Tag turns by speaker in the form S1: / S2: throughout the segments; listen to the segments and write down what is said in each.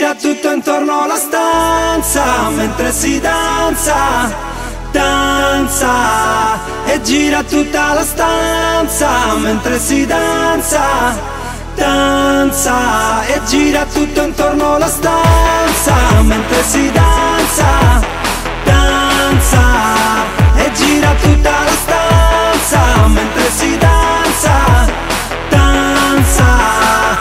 S1: gira tutto intorno alla stanza mentre si danza, danza. E gira tutta la stanza mentre si danza, danza. E gira tutto intorno alla stanza mentre si danza, danza. E gira tutta la stanza mentre si danza, danza.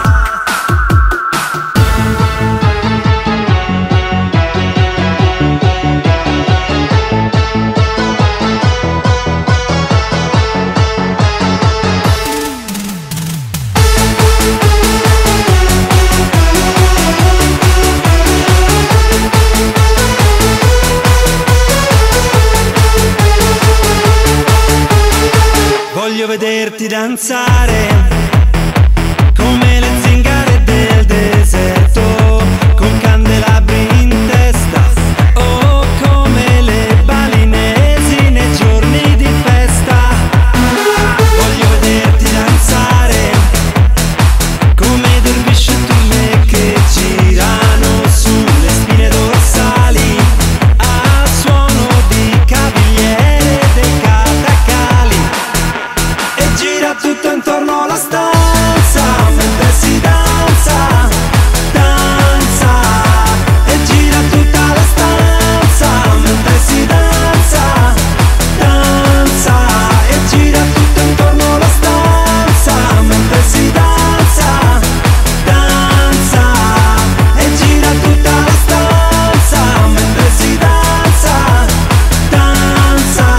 S1: Voglio vederti danzare come le zingare del deserto, con candelabri in testa, o come le balinesi nei giorni di festa. Voglio vederti danzare come dervisci e turme che girano sulle spine dorsali al suono di cavigliere dei catacali. Gira tutto intorno alla stanza mentre si danza, danza. E gira tutta la stanza mentre si danza, danza. E gira tutto intorno alla stanza mentre si danza, danza. E gira tutta la stanza mentre si danza, danza.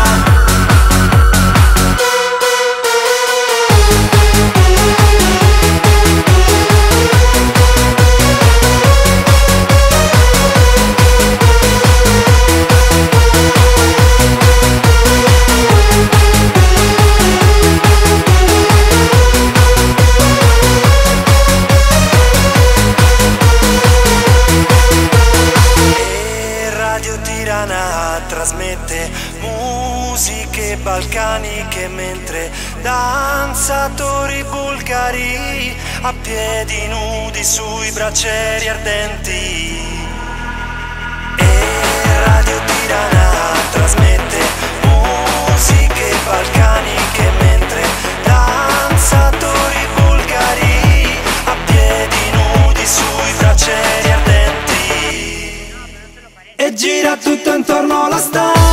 S1: Trasmette musiche balcaniche mentre danzatori bulgari a piedi nudi sui braccieri ardenti. E Radio Tirana trasmette musiche balcaniche mentre danzatori bulgari a piedi nudi sui braccieri ardenti. E gira tutto intorno alla stanza